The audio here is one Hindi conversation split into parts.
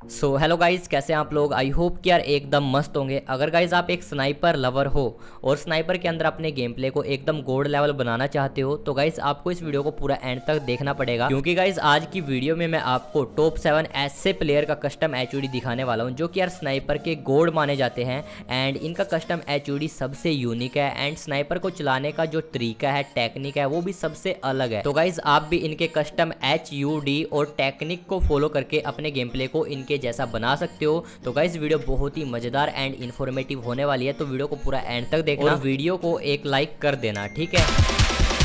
सो हेलो गाइस, कैसे हैं आप लोग। आई होप कि यार एकदम मस्त होंगे। अगर गाइस आप एक स्नाइपर लवर हो और स्नाइपर के अंदर अपने गेम प्ले को एकदम गोल्ड लेवल बनाना चाहते हो तो गाइस आपको इस वीडियो को पूरा एंड तक देखना पड़ेगा, क्योंकि गाइस आज की वीडियो में मैं आपको टॉप 7 ऐसे प्लेयर का कस्टम एचओडी दिखाने वाला हूं जो कि यार स्नाइपर के गोल्ड माने जाते हैं। एंड इनका कस्टम एचओडी सबसे यूनिक है एंड स्नाइपर को चलाने का जो तरीका है, टेक्निक है, वो भी सबसे अलग है। तो गाइस आप भी इनके कस्टम एचयूडी और टेक्निक को फॉलो करके अपने गेम प्ले को इनके जैसा बना सकते हो। तो गाइस वीडियो बहुत ही मजेदार एंड इन्फॉर्मेटिव होने वाली है, तो वीडियो को पूरा एंड तक देखना और वीडियो को एक लाइक कर देना, ठीक है।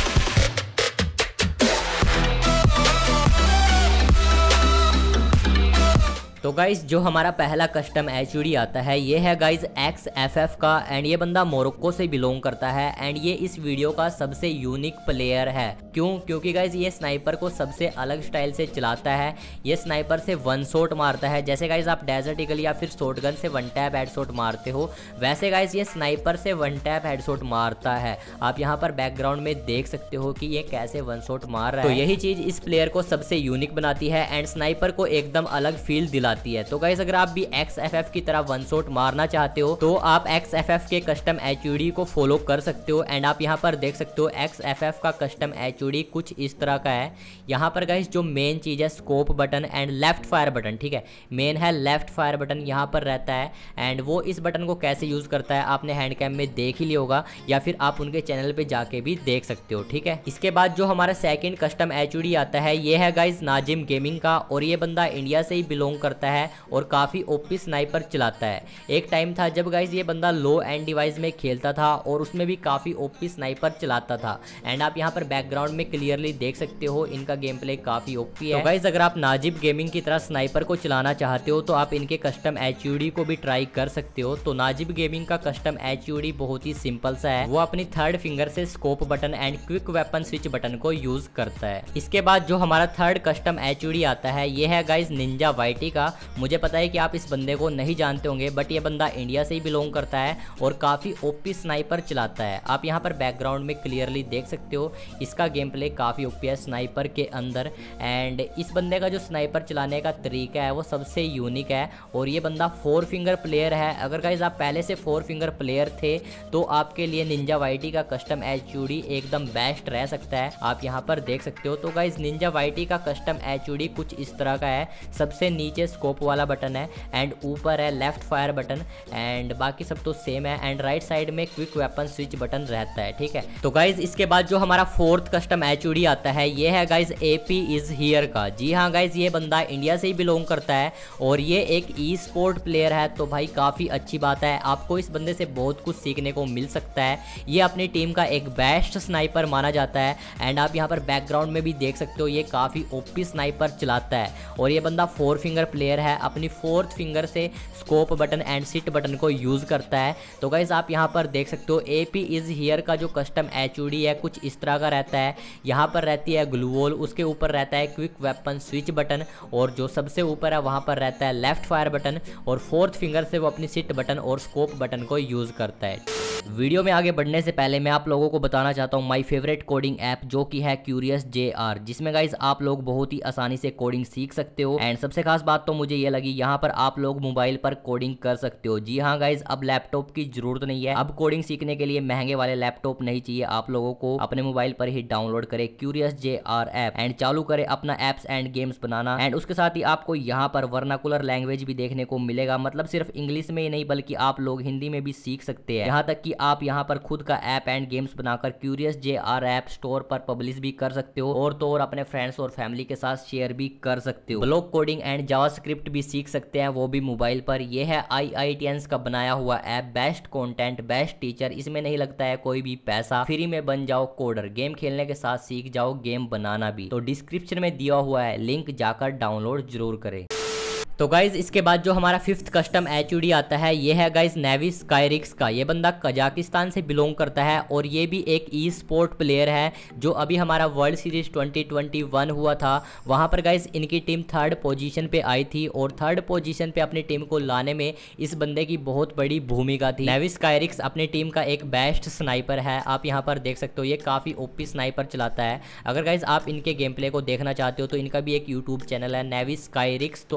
तो गाइस जो हमारा पहला कस्टम एचओडी आता है ये है गाइस XFF का एंड ये बंदा मोरक्को से बिलोंग करता है एंड ये इस वीडियो का सबसे यूनिक प्लेयर है। क्योंकि गाइस ये स्नाइपर को सबसे अलग स्टाइल से चलाता है। ये स्नाइपर से वन शॉट मारता है, जैसे गाइस आप डेजर्ट ईगल या फिर शॉटगन से वन टैप हेडशॉट मारते हो, वैसे गाइस ये स्नाइपर से वन टैप हेडशॉट मारता है। आप यहाँ पर बैकग्राउंड में देख सकते हो कि ये कैसे वन शॉट मार रहा है। तो यही चीज इस प्लेयर को सबसे यूनिक बनाती है एंड स्नाइपर को एकदम अलग फील दिलाती है। तो गाइस अगर आप भी XFF की तरह वन शॉट मारना चाहते हो तो आप XFF के कस्टम एचओडी को फॉलो कर सकते हो। एंड आप यहाँ पर देख सकते हो XFF का कस्टम एचओडी कुछ इस तरह का है। यहाँ पर गाइस जो मेन चीज है scope button and left fire button, ठीक है, मेन है लेफ्ट फायर बटन यहाँ पर रहता है। एंड वो इस बटन को कैसे यूज करता है आपने हैंड कैम में देख ही लिया होगा या फिर आप उनके चैनल पे जाके भी देख सकते हो, ठीक है। इसके बाद जो हमारा सेकंड कस्टम एचओडी आता है ये है गाइस नाजिम गेमिंग का और ये बंदा इंडिया से ही बिलोंग करता है और काफी ओपी स्नाइपर चलाता है। एक टाइम था जब गाइस ये बंदा लो एंड डिवाइस में खेलता था और उसमें भी काफी ओपी स्नाइपर चलाता था। एंड आप यहाँ पर बैकग्राउंड में क्लियरली देख सकते हो इनका गेम प्ले काफी ओपी है। तो गाइस अगर आप नाजिब गेमिंग की तरह स्नाइपर को चलाना चाहते हो तो आप इनके कस्टम एचयूडी को भी ट्राई कर सकते हो। तो नाजिब गेमिंग का कस्टम एचयूडी बहुत ही सिंपल सा है, वो अपनी थर्ड फिंगर से scope button and quick weapon switch button को यूज करता है। इसके बाद जो हमारा थर्ड कस्टम एचयूडी आता है ये है गाइस निंजा वाईटी का। मुझे पता है कि आप इस बंदे को नहीं जानते होंगे बट ये बंदा इंडिया से ही बिलोंग करता है और काफी ओपी स्नाइपर चलाता है। आप यहाँ पर बैकग्राउंड में क्लियरली देख सकते हो इसका गेम प्ले काफी ओपी है स्नाइपर के अंदर। एंड इस बंदे का जो स्नाइपर चलाने का तरीका है वो सबसे यूनिक है और ये बंदा 4 फिंगर प्लेयर है। अगर गाइस आप पहले से 4 फिंगर प्लेयर थे तो आपके लिए निंजा वाईटी का कस्टम एचयूडी एकदम बेस्ट रह सकता है। आप यहाँ पर देख सकते हो। तो गाइस निंजा वाईटी का कस्टम एचयूडी कुछ इस तरह का है। सबसे नीचे स्कोप वाला बटन है एंड ऊपर है लेफ्ट फायर बटन एंड बाकी सब तो सेम है एंड राइट साइड में क्विक वेपन स्विच बटन रहता है, ठीक है। तो गाइज इसके बाद जो हमारा फोर्थ कस्टम एचओडी आता है ये है गाइज AP इज हियर का। जी हाँ गाइज ये बंदा इंडिया से ही बिलोंग करता है और ये एक ई स्पोर्ट प्लेयर है। तो भाई काफी अच्छी बात है, आपको इस बंदे से बहुत कुछ सीखने को मिल सकता है। ये अपनी टीम का एक बेस्ट स्नाइपर माना जाता है एंड आप यहाँ पर बैकग्राउंड में भी देख सकते हो ये काफी ओपी स्नाइपर चलाता है और ये बंदा 4 फिंगर प्लेयर है। अपनी 4th फिंगर से scope button and sit button को यूज करता है। तो गाइज आप यहाँ पर देख सकते हो AP इज हियर का जो कस्टम एचओडी है कुछ इस तरह का रहता है। यहाँ पर रहती है ग्लू वॉल, उसके ऊपर रहता है क्विक वेपन स्विच बटन और जो सबसे ऊपर है वहाँ पर रहता है लेफ्ट फायर बटन और 4th फिंगर से वो अपनी सिट बटन और स्कोप बटन को यूज करता है। वीडियो में आगे बढ़ने से पहले मैं आप लोगों को बताना चाहता हूँ माय फेवरेट कोडिंग ऐप जो कि है क्यूरियस JR, जिसमें गाइज आप लोग बहुत ही आसानी से कोडिंग सीख सकते हो। एंड सबसे खास बात तो मुझे ये लगी यहाँ पर आप लोग मोबाइल पर कोडिंग कर सकते हो। जी हाँ गाइज अब लैपटॉप की जरूरत नहीं है। अब कोडिंग सीखने के लिए महंगे वाले लैपटॉप नहीं चाहिए, आप लोगों को अपने मोबाइल पर ही डाउनलोड करें क्यूरियस JR ऐप एंड चालू करें अपना एप्स एंड गेम्स बनाना। एंड उसके साथ ही आपको यहाँ पर वर्नाकुलर लैंग्वेज भी देखने को मिलेगा, मतलब सिर्फ इंग्लिश में ही नहीं बल्कि आप लोग हिंदी में भी सीख सकते हैं। यहाँ तक कि आप यहाँ पर खुद का ऐप एंड गेम्स बनाकर क्यूरियस JR ऐप स्टोर पर पब्लिश भी कर सकते हो और तो और अपने फ्रेंड्स और फैमिली के साथ शेयर भी कर सकते हो। ब्लॉक कोडिंग एंड जावास्क्रिप्ट भी सीख सकते हैं, वो भी मोबाइल पर। यह है IITians का बनाया हुआ app, best content best teacher, इसमें नहीं लगता है कोई भी पैसा, फ्री में बन जाओ कोडर, गेम खेलने के साथ सीख जाओ गेम बनाना भी। तो डिस्क्रिप्शन में दिया हुआ है लिंक, जाकर डाउनलोड जरूर करें। तो गाइज इसके बाद जो हमारा 5th कस्टम एचओडी आता है ये है गाइज नेविस स्काईरिक्स का। ये बंदा कजाकिस्तान से बिलोंग करता है और ये भी एक ई स्पोर्ट प्लेयर है जो अभी हमारा वर्ल्ड सीरीज 2021 हुआ था वहाँ पर गाइज इनकी टीम 3rd पोजीशन पे आई थी और 3rd पोजीशन पे अपनी टीम को लाने में इस बंदे की बहुत बड़ी भूमिका थी। नेविस स्काईरिक्स अपनी टीम का एक बेस्ट स्नाइपर है, आप यहाँ पर देख सकते हो ये काफ़ी ओपी स्नाइपर चलाता है। अगर गाइज आप इनके गेम प्ले को देखना चाहते हो तो इनका भी एक यूट्यूब चैनल है नेविस स्काईरिक्स, तो आप वहाँ पर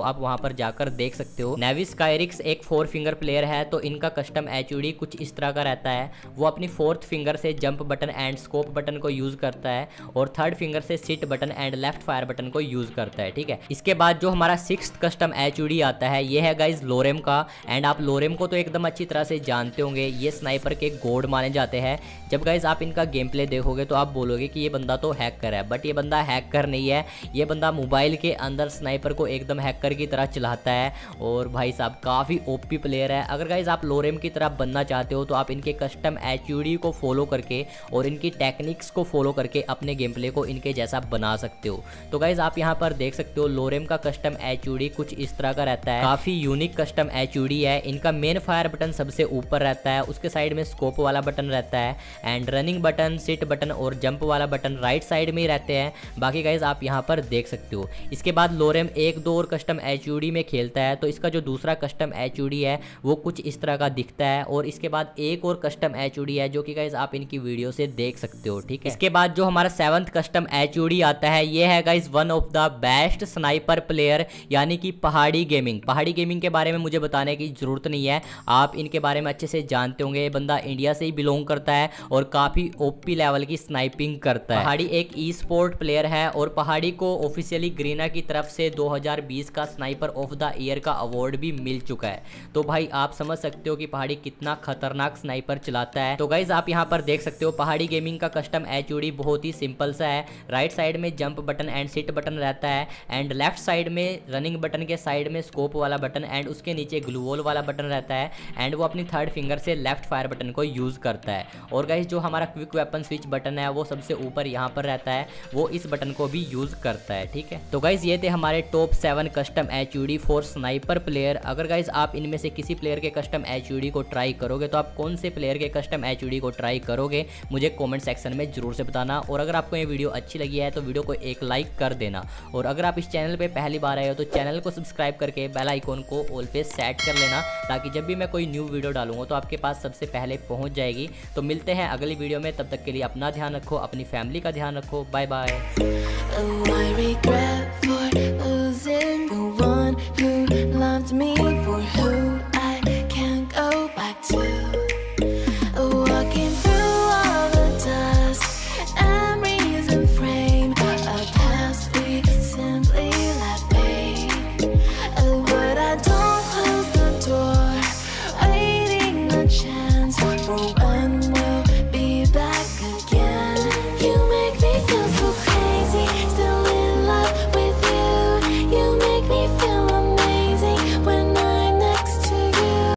पर जाकर देख सकते हो। नेविस कायरिक्स एक 4 फिंगर प्लेयर है, तो इनका कस्टम एचयूडी कुछ इस तरह का रहता है। वो अपनी 4th फिंगर से jump button and scope button को यूज करता है और 3rd फिंगर से sit button and left fire button को यूज करता है, ठीक है। इसके बाद जो हमारा 6th कस्टम एचयूडी आता है ये है गाइज लोरेम का। एंड आप लोरेम को तो एकदम अच्छी तरह से जानते होंगे, ये स्नाइपर के गॉड माने जाते हैं। जब गाइज आप इनका गेम प्ले देखोगे तो आप बोलोगे कि ये बंदा तो हैकर है, बट ये बंदा हैकर नहीं है। ये बंदा मोबाइल के अंदर स्नाइपर को एकदम हैकर की तरह चलाता है और भाई साहब काफ़ी ओपी प्लेयर है। अगर गाइज आप लोरेम की तरह बनना चाहते हो तो आप इनके कस्टम एचयूडी को फॉलो करके और इनकी टेक्निक्स को फॉलो करके अपने गेम प्ले को इनके जैसा बना सकते हो। तो गाइज आप यहाँ पर देख सकते हो लोरेम का कस्टम एचयूडी कुछ इस तरह का रहता है। काफ़ी यूनिक कस्टम एचयूडी है। इनका मेन फायर बटन सबसे ऊपर रहता है, उसके साइड में स्कोप वाला बटन रहता है and running button, sit button और जंप वाला बटन राइट साइड में ही रहते हैं। बाकी गाइज आप यहाँ पर देख सकते हो। इसके बाद लोरेम 1-2 और कस्टम एचयूडी में खेलता है, तो इसका जो दूसरा कस्टम एचयूडी है वो कुछ इस तरह का दिखता है। और इसके बाद एक और कस्टम एचयूडी है जो कि गाइज आप इनकी वीडियो से देख सकते हो, ठीक है। इसके बाद जो हमारा 7th कस्टम एचयूडी आता है ये है guys one of the best sniper player, यानी कि पहाड़ी गेमिंग। पहाड़ी गेमिंग के बारे में मुझे बताने की जरूरत नहीं है, आप इनके बारे में अच्छे से जानते होंगे। ये बंदा इंडिया से ही बिलोंग करता है और काफ़ी ओपी लेवल की स्नाइपिंग करता है। पहाड़ी एक ई स्पोर्ट प्लेयर है और पहाड़ी को ऑफिशियली ग्रीना की तरफ से 2020 का स्नाइपर ऑफ द ईयर का अवार्ड भी मिल चुका है। तो भाई आप समझ सकते हो कि पहाड़ी कितना खतरनाक स्नाइपर चलाता है। तो गाइज आप यहाँ पर देख सकते हो पहाड़ी गेमिंग का कस्टम एचयूडी बहुत ही सिंपल सा है। राइट साइड में jump button and sit button रहता है एंड लेफ्ट साइड में रनिंग बटन के साइड में स्कोप वाला बटन एंड उसके नीचे ग्लू वॉल वाला बटन रहता है एंड वो अपनी 3rd फिंगर से लेफ्ट फायर बटन को यूज करता है। और गाइज जो हमारा क्विक वेपन स्विच बटन है वो सबसे ऊपर यहाँ पर रहता है, वो इस बटन को भी यूज करता है, ठीक है। तो गाइज ये थे हमारे top 7 custom HUD for sniper player. अगर गाइज आप इनमें से किसी प्लेयर के कस्टम एचयूडी को ट्राई करोगे तो आप कौन से प्लेयर के कस्टम एचयूडी को ट्राई करोगे मुझे कमेंट सेक्शन में जरूर से बताना। और अगर आपको ये वीडियो अच्छी लगी है तो वीडियो को एक लाइक कर देना। और अगर आप इस चैनल पे पहली बार आए हो तो चैनल को सब्सक्राइब करके बेल आइकॉन को ऑल पे सेट कर लेना, ताकि जब भी मैं कोई न्यू वीडियो डालूंगा तो आपके पास सबसे पहले पहुंच जाएगी। तो मिलते हैं अगली वीडियो में, तब तक के लिए अपना ध्यान रखो, अपनी फैमिली का ध्यान रखो। Bye bye.